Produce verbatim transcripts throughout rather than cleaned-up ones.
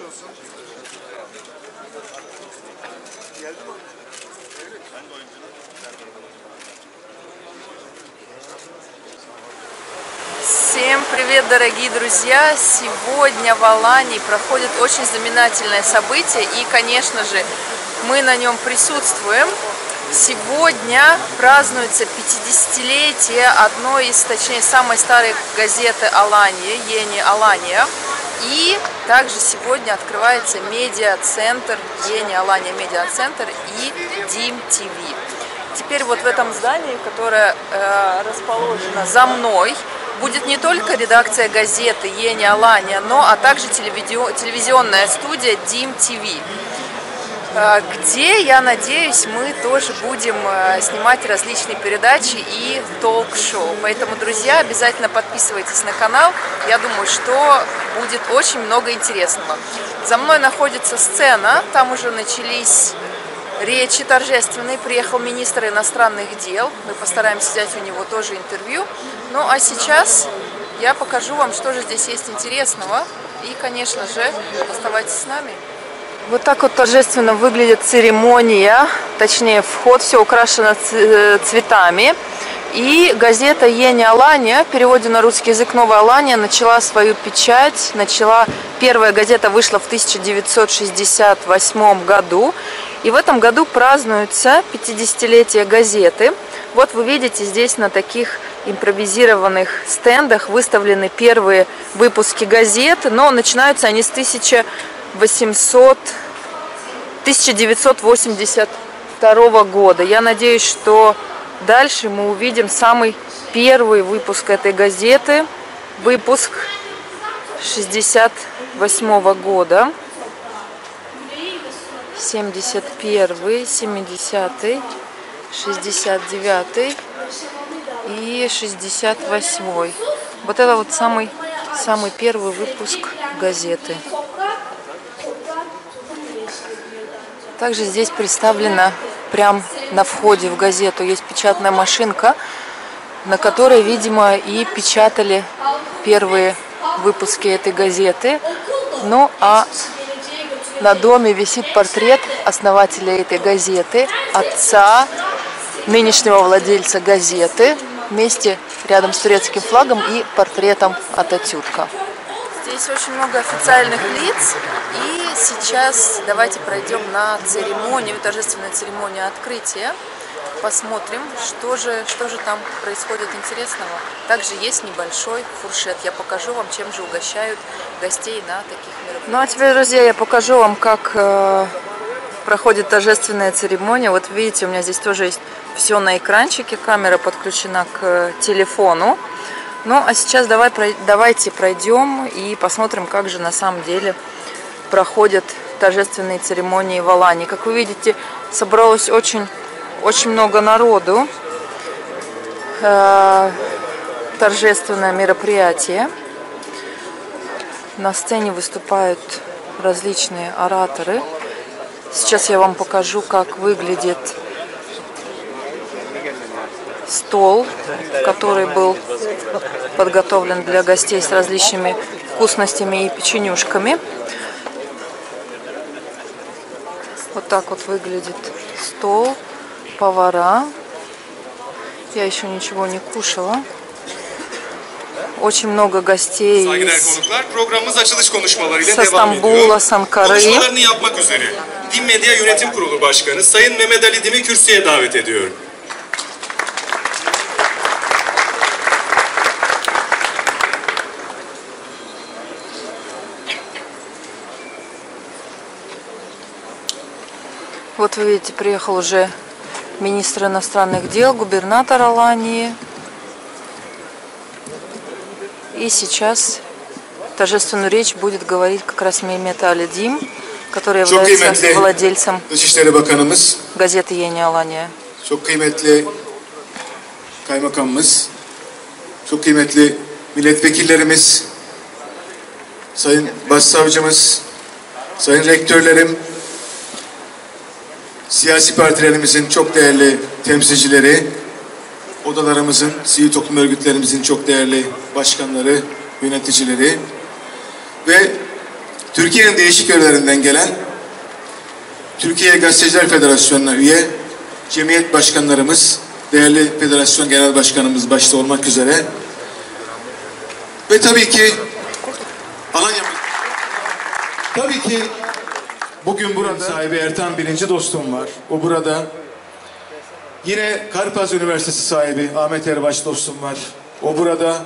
Всем привет, дорогие друзья! Сегодня в Алании проходит очень знаменательное событие, и, конечно же, мы на нем присутствуем. Сегодня празднуется пятидесятилетие одной из, точнее, самой старой газеты Алании, Ени Алания. И также сегодня открывается медиа-центр, Ени Алания медиа-центр и Дим ТВ. Теперь вот в этом здании, которое э, расположено за мной, будет не только редакция газеты Ени Алания, но а также телевизионная студия Дим ТВ, где, я надеюсь, мы тоже будем снимать различные передачи и толк-шоу. Поэтому, друзья, обязательно подписывайтесь на канал. Я думаю, что будет очень много интересного. За мной находится сцена, там уже начались речи торжественные. Приехал министр иностранных дел. Мы постараемся взять у него тоже интервью. Ну а сейчас я покажу вам, что же здесь есть интересного. И, конечно же, оставайтесь с нами. Вот так вот торжественно выглядит церемония, точнее вход, все украшено цветами. И газета Ени Алания, в переводе на русский язык «Новая Алания», начала свою печать. Начала, первая газета вышла в тысяча девятьсот шестьдесят восьмом году. И в этом году празднуется пятидесятилетие газеты. Вот вы видите, здесь на таких импровизированных стендах выставлены первые выпуски газеты, но начинаются они с тысяча девятьсот восемьдесят второго года. Я надеюсь, что дальше мы увидим самый первый выпуск этой газеты, выпуск шестьдесят восьмого года, семьдесят первый, семидесятый, шестьдесят девятый и шестьдесят восьмой. Вот это вот самый, самый первый выпуск газеты. Также здесь представлена прямо на входе в газету есть печатная машинка, на которой, видимо, и печатали первые выпуски этой газеты. Ну а на доме висит портрет основателя этой газеты, отца нынешнего владельца газеты, вместе рядом с турецким флагом и портретом Ататюрка. Здесь очень много официальных лиц, и сейчас давайте пройдем на церемонию, торжественную церемонию открытия, посмотрим, что же, что же там происходит интересного. Также есть небольшой фуршет, я покажу вам, чем же угощают гостей на таких мероприятиях. Ну а теперь, друзья, я покажу вам, как э, проходит торжественная церемония. Вот видите, у меня здесь тоже есть все на экранчике, камера подключена к телефону. Ну, а сейчас давай, давайте пройдем и посмотрим, как же на самом деле проходят торжественные церемонии в Алании. Как вы видите, собралось очень, очень много народу. Э, торжественное мероприятие. На сцене выступают различные ораторы. Сейчас я вам покажу, как выглядит стол, который был подготовлен для гостей с различными вкусностями и печенюшками. Вот так вот выглядит стол, повара. Я еще ничего не кушала. Очень много гостей из со Стамбула, с Анкары. Dim Medya Yönetim Kurulu Başkanı Sayın Mehmet Ali Dim'i kürsüye davet ediyorum. Вот вы видите, приехал уже министр иностранных дел, губернатор Алании. И сейчас торжественную речь будет говорить как раз Мehmet Ali Dim, который является владельцем газеты Ени Алания. Çok kıymetli kaymakamımız, çok kıymetli milletvekillerimiz, sayın başsavcımız, sayın rektörlerim, siyasi partilerimizin çok değerli temsilcileri, odalarımızın, sivil toplum örgütlerimizin çok değerli başkanları, yöneticileri ve Türkiye'nin değişik yerlerinden gelen, Türkiye Gazeteciler Federasyonu'na üye, cemiyet başkanlarımız, değerli federasyon genel başkanımız başta olmak üzere ve tabii ki Alanya, tabii ki bugün burada sahibi Ertan birinci dostum var. O burada. Yine Karpaz Üniversitesi sahibi Ahmet Erbaş dostum var. O burada.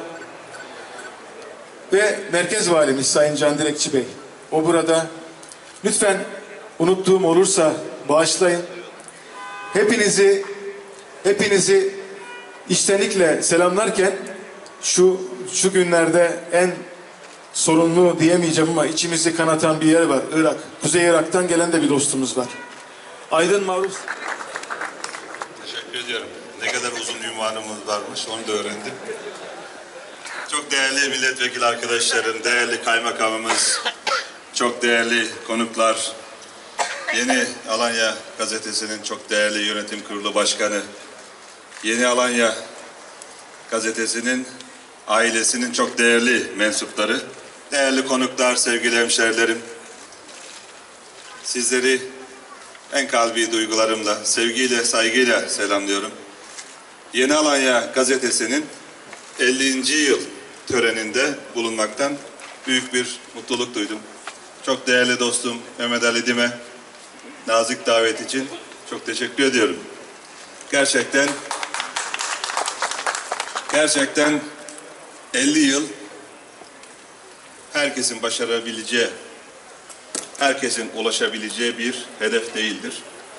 Ve Merkez Valimiz Sayın Can Dilekçi Bey. O burada. Lütfen unuttuğum olursa bağışlayın. Hepinizi hepinizi içtenlikle selamlarken şu şu günlerde en sorunlu diyemeyeceğim ama içimizi kanatan bir yer var. Irak. Kuzey Irak'tan gelen de bir dostumuz var. Aydın Maruf. Teşekkür ediyorum. Ne kadar uzun ünvanımız varmış onu da öğrendim. Çok değerli milletvekili arkadaşlarım, değerli kaymakamımız, çok değerli konuklar, Yeni Alanya Gazetesi'nin çok değerli yönetim kurulu başkanı, Yeni Alanya Gazetesi'nin ailesinin çok değerli mensupları, değerli konuklar, sevgili hemşerilerim, sizleri en kalbi duygularımla, sevgiyle, saygıyla selamlıyorum. Yeni Alanya Gazetesi'nin ellinci yıl töreninde bulunmaktan büyük bir mutluluk duydum. Çok değerli dostum Mehmet Ali Dime, nazik davet için çok teşekkür ediyorum. Gerçekten, gerçekten elli yıl herkesin başarabileceği, herkesin ulaşabileceği bir hedef değildir.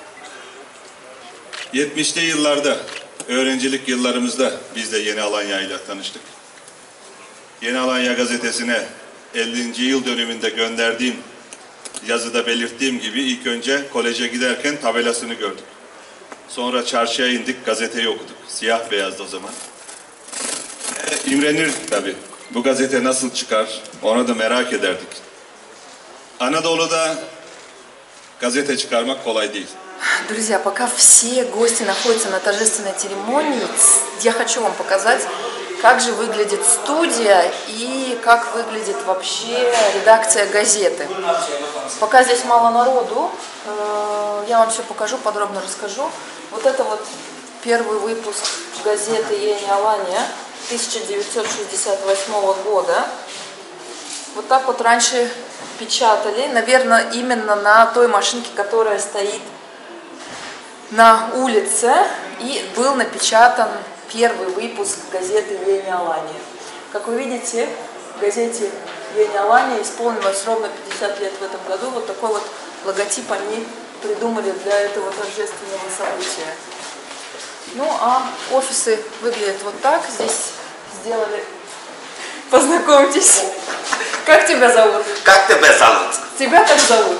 yetmişli yıllarda, öğrencilik yıllarımızda biz de Yeni Alanya ile tanıştık. Yeni Alanya Gazetesi'ne ellinci yıl dönümünde gönderdiğim, yazıda belirttiğim gibi ilk önce koleje giderken tabelasını gördük. Sonra çarşıya indik, gazeteyi okuduk. Siyah beyazdı o zaman. E, imrenirdik tabii. Bu gazete nasıl çıkar, onu da merak ederdik. Anadolu'da газеты çıkarmak kolay değil. Друзья, пока все гости находятся на торжественной церемонии, я хочу вам показать, как же выглядит студия и как выглядит вообще редакция газеты. Пока здесь мало народу, я вам все покажу, подробно расскажу. Вот это вот первый выпуск газеты «Йени Алания» тысяча девятьсот шестьдесят восьмого года. Вот так вот раньше печатали, наверное, именно на той машинке, которая стоит на улице, и был напечатан первый выпуск газеты «Йени Алания». Как вы видите, газете «Йени Алания» исполнилось ровно пятьдесят лет в этом году. Вот такой вот логотип они придумали для этого торжественного события. Ну а офисы выглядят вот так. Здесь сделали... Познакомьтесь. Как тебя зовут? Как тебя зовут? Тебя как зовут?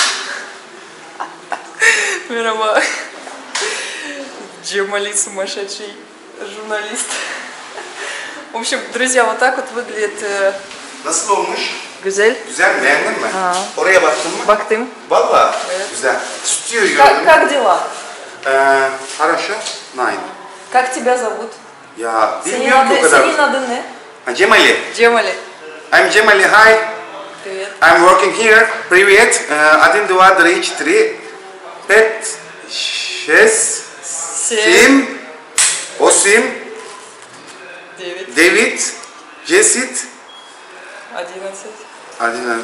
Мирова. Джемали, сумасшедший журналист. В общем, друзья, вот так вот выглядит... Nasıl olmuş? Güzel. Güzel, beğendin mi? Ha. Oraya baktın mı? Baktım. Valla, Evet. güzel. Tutuyor gördün Как, mü? как дела? Ee, хорошо, nine. Как тебя зовут? Ya, Senin, bilmiyorum ki o adı, kadar. senin adın ne? Ha, Cemali. Cemali. I'm Cemali, hi. Привет. I'm working here. Привет. Один, два, три, четыре, пять, шесть, семь, восемь, Девять. девять, десять. Одиннадцать. Один,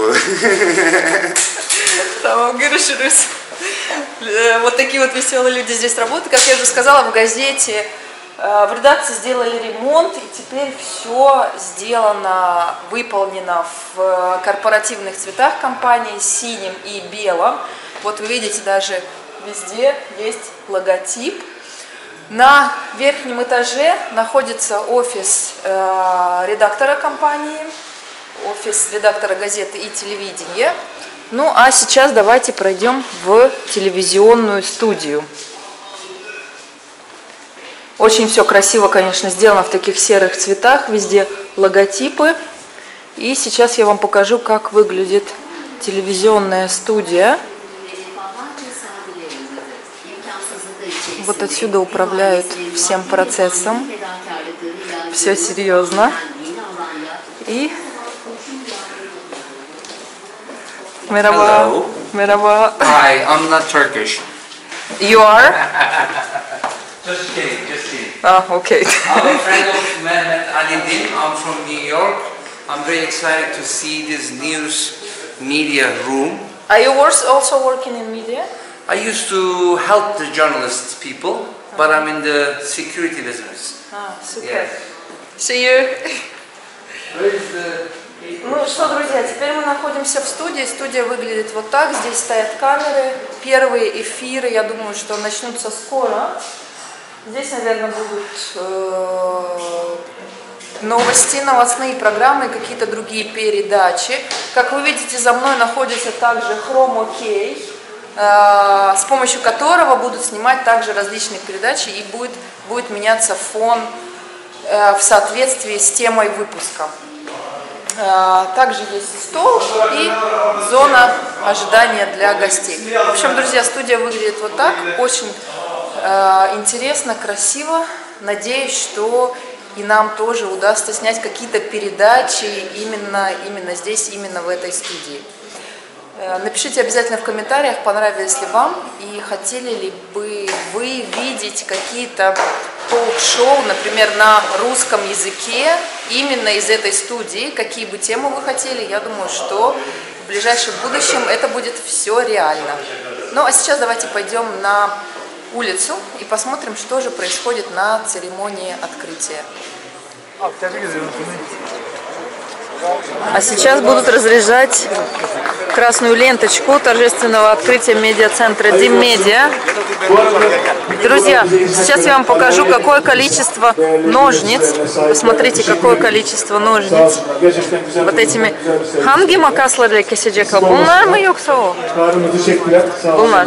Tamam, görüşürüz. Вот такие вот веселые люди здесь работают. Как я уже сказала, в газете, в редакции сделали ремонт, и теперь все сделано, выполнено в корпоративных цветах компании, синим и белым. Вот вы видите, даже везде есть логотип. На верхнем этаже находится офис э, редактора компании, офис редактора газеты и телевидения. Ну а сейчас давайте пройдем в телевизионную студию. Очень все красиво, конечно, сделано в таких серых цветах, везде логотипы. И сейчас я вам покажу, как выглядит телевизионная студия. Вот отсюда управляют всем процессом. Все серьезно. И Merhaba. Hello. Merhaba. Hi, I'm not Turkish. You are? Just kidding, just kidding. Ah, okay. I'm a friend of Mehmet Ali'din. I'm from New York. I'm very excited to see this news media room. Are you also working in media? I used to help the journalists people, but I'm in the security business. Ah, super. Yeah. See you. Where is the... Ну что, друзья, теперь мы находимся в студии. Студия выглядит вот так. Здесь стоят камеры. Первые эфиры, я думаю, что начнутся скоро. Здесь, наверное, будут э, новости, новостные программы, какие-то другие передачи. Как вы видите, за мной находится также Chroma Key, э, с помощью которого будут снимать также различные передачи и будет, будет меняться фон э, в соответствии с темой выпуска. Также есть стол и зона ожидания для гостей. В общем, друзья, студия выглядит вот так. Очень э, интересно, красиво. Надеюсь, что и нам тоже удастся снять какие-то передачи именно, именно здесь, именно в этой студии. Э, напишите обязательно в комментариях, понравилось ли вам и хотели ли бы вы видеть какие-то толк-шоу, например, на русском языке, именно из этой студии, какие бы темы вы хотели. Я думаю, что в ближайшем будущем это будет все реально. Ну, а сейчас давайте пойдем на улицу и посмотрим, что же происходит на церемонии открытия. А сейчас будут разряжать красную ленточку торжественного открытия медиацентра Диммедиа. Друзья, сейчас я вам покажу, какое количество ножниц. Посмотрите, какое количество ножниц. Вот этими. Hangi makaslarla kesecek o? Bunlar mı yoksa o? Bunlar.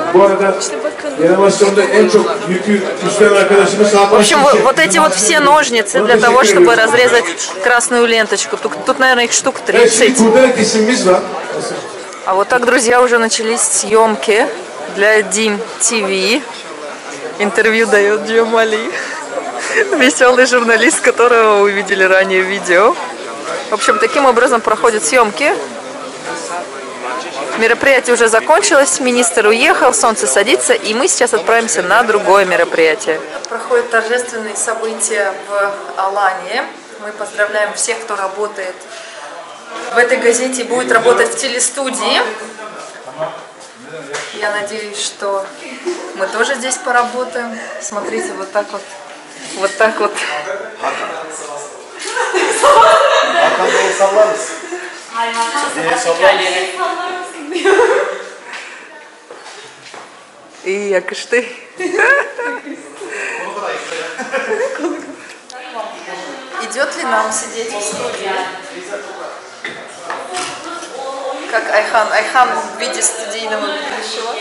В общем, вот эти вот все ножницы для того, чтобы разрезать красную ленточку. Тут, тут наверное, их штук тридцать. А вот так, друзья, уже начались съемки для Дим ТВ. Интервью дает Джамали, веселый журналист, которого вы видели ранее в видео. В общем, таким образом проходят съемки. Мероприятие уже закончилось, министр уехал, солнце садится, и мы сейчас отправимся на другое мероприятие. Проходят торжественные события в Алании. Мы поздравляем всех, кто работает в этой газете и будет работать в телестудии. Я надеюсь, что мы тоже здесь поработаем. Смотрите, вот так вот. Вот так вот. И якış ты. Идет ли нам сидеть в студии? Как Айхан. Айхан в виде студийного ведущего.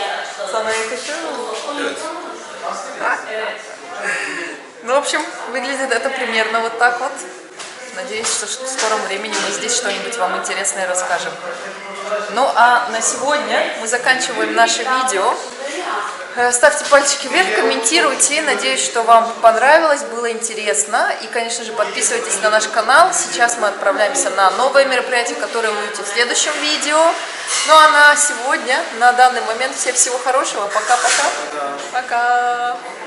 Ну, в общем, выглядит это примерно вот так вот. Надеюсь, что в скором времени мы здесь что-нибудь вам интересное расскажем. Ну, а на сегодня мы заканчиваем наше видео. Ставьте пальчики вверх, комментируйте. Надеюсь, что вам понравилось, было интересно. И, конечно же, подписывайтесь на наш канал. Сейчас мы отправляемся на новое мероприятие, которое вы увидите в следующем видео. Ну, а на сегодня, на данный момент, всем всего хорошего. Пока-пока. Пока.